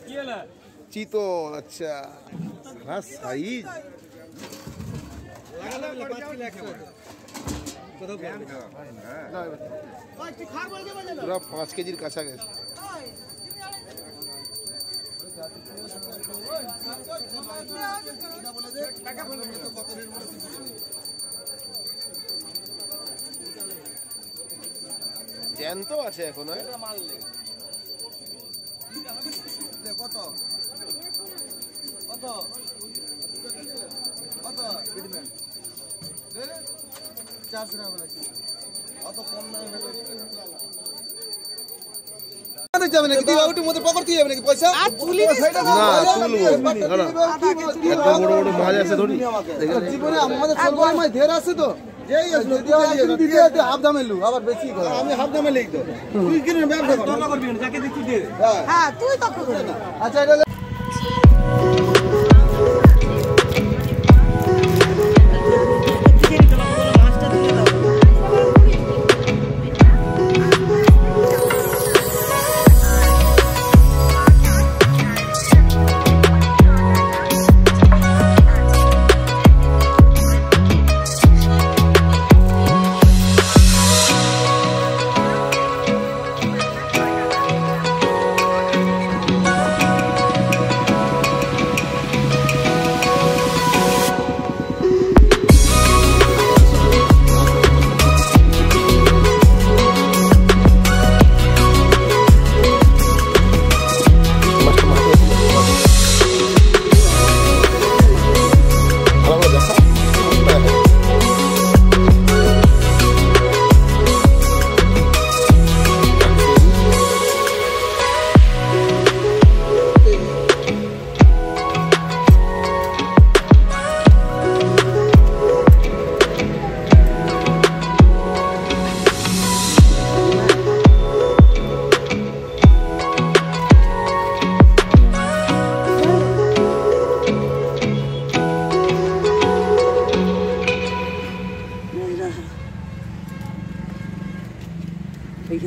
চিতল, আচ্ছা হ্যাঁ সাইজ পুরো 5 কেজির কাছাকাছি। জ্যান্ত আছে এখন কত কত কত 400 টাকা বলেছি, অত কম দামে যাবে নাকি? তুই ওটির মধ্যে পকড়তে যাবে নাকি পয়সা? না তুলবো এত বড় বড় মাছ আছে ধরি জীবনে আমাদের সরকার মাছ ঢের আছে তো হাফ দামে লু আবার বেশি আমি হাফ দামে লিখ তো তুই কিনে ব্যবসা করবি না যাকে দেখছি দে। হ্যাঁ তুই তো আচ্ছা এটা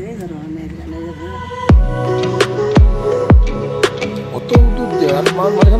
অত দূর দেওয়ার মান মানে